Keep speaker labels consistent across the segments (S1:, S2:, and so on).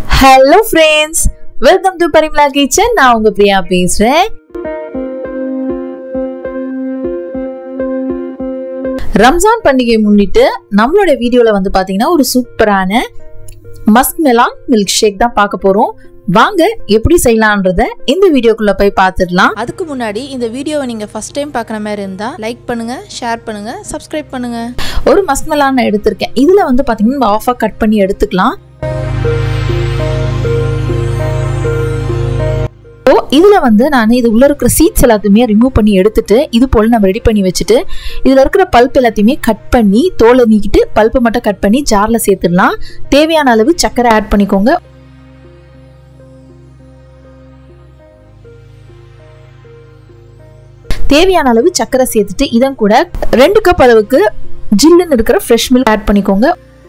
S1: Hello friends, welcome to Parimla Kitchen. நான் உங்க பிரியா பேசுறேன். ரம்ஜான் பண்டிகை முன்னிட்டு நம்மளோட வீடியோல வந்து பாத்தீங்கன்னா ஒரு சூப்பரான மஸ்க் மெலான் மில்க் ஷேக் தான் பார்க்க போறோம். வாங்க எப்படி செய்யலாம்ன்றத இந்த வீடியோக்குள்ள போய் பார்த்துடலாம்.
S2: அதுக்கு முன்னாடி இந்த வீடியோவை நீங்க ஃபர்ஸ்ட் டைம் பார்க்குற மாதிரி இருந்தா லைக் பண்ணுங்க, ஷேர் பண்ணுங்க, சப்ஸ்கிரைப் பண்ணுங்க.
S1: ஒரு மஸ்க் மெலான் எடுத்திருக்கேன். இதுல வந்து பாத்தீங்கன்னா ஆஃபா கட் பண்ணி எடுத்துக்கலாம். இதுல வந்து நான் இது உள்ள இருக்கிற சீட்ஸ் எல்லாத்தையுமே ரிமூவ் பண்ணி எடுத்துட்டு இது போல நம்ம ரெடி பண்ணி வச்சுட்டு இதுல இருக்கிற பல்ப் எல்லாத்தையுமே கட் பண்ணி தோலை நீக்கிட்டு பல்ப் மட்டும் கட் பண்ணி ஜார்ல சேர்த்துடலாம். தேவையான அளவு சர்க்கரை ஆட் பண்ணிக்கோங்க. தேவையான அளவு சர்க்கரை சேர்த்துட்டு இதன் கூட 2 கப் அளவுக்கு ஜில்லுன்னு இருக்கிற ஃப்ரெஷ் மில்க் ஆட் பண்ணிக்கோங்க.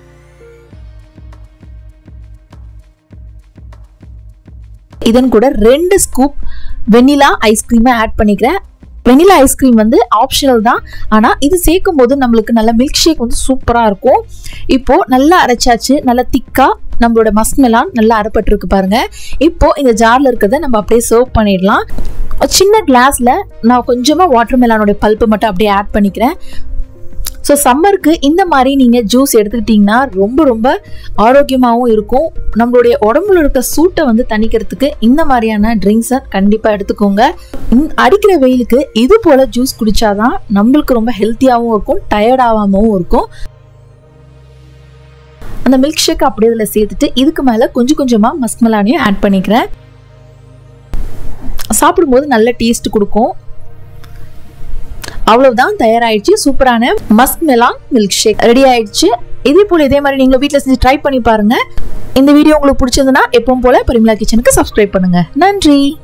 S1: இதன் கூட 2 ஸ்கூப் வெனிலா ஐஸ்கிரீமை ஆட் பண்ணிக்கிறேன். வெனிலா ஐஸ்கிரீம் வந்து ஆப்ஷனல் தான், ஆனால் இது சேர்க்கும் போது நம்மளுக்கு நல்ல மில்க் ஷேக் வந்து சூப்பராக இருக்கும். இப்போ நல்லா அரைச்சாச்சு, நல்லா திக்கா நம்மளோட மஸ்க் மெலான் நல்லா அரைப்பட்டிருக்கு பாருங்க. இப்போ இந்த ஜார்ல இருக்கிறத நம்ம அப்படியே சர்வ் பண்ணிடலாம். சின்ன கிளாஸ்ல நான் கொஞ்சமா வாட்டர் மெலானோட பல்ப்பு மட்டும் அப்படியே ஆட் பண்ணிக்கிறேன். ஸோ சம்மருக்கு இந்த மாதிரி நீங்கள் ஜூஸ் எடுத்துக்கிட்டிங்கன்னா ரொம்ப ஆரோக்கியமாகவும் இருக்கும். நம்மளுடைய உடம்புல இருக்க சூட்டை வந்து தணிக்கிறதுக்கு இந்த மாதிரியான ட்ரிங்க்ஸை கண்டிப்பாக எடுத்துக்கோங்க. அடிக்கிற வெயிலுக்கு இது போல் ஜூஸ் குடித்தாதான் நம்மளுக்கு ரொம்ப ஹெல்த்தியாகவும் இருக்கும், டயர்டாகாமவும் இருக்கும். அந்த மில்க் ஷேக் அப்படியே இதில் சேர்த்துட்டு இதுக்கு மேலே கொஞ்சமாக மஸ்க் மெலானையும் ஆட் பண்ணிக்கிறேன். சாப்பிடும்போது நல்ல டேஸ்ட் கொடுக்கும். அவ்வளவுதான், தயாராயிடுச்சு. சூப்பரான musk melon milkshake ready ஆயிடுச்சு. இதே போல இதே மாதிரி நீங்களும் வீட்டில் செஞ்சு ட்ரை பண்ணி பாருங்க. இந்த வீடியோ உங்களுக்கு பிடிச்சிருந்ததுன்னா எப்பவும் போல பரிமளா கிச்சனுக்கு சப்ஸ்கிரைப் பண்ணுங்க. நன்றி.